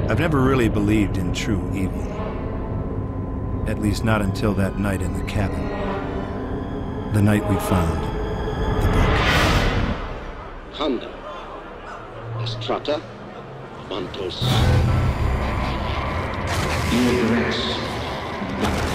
I've never really believed in true evil. At least not until that night in the cabin. The night we found the book. Honda. Estrata. Mantos. You address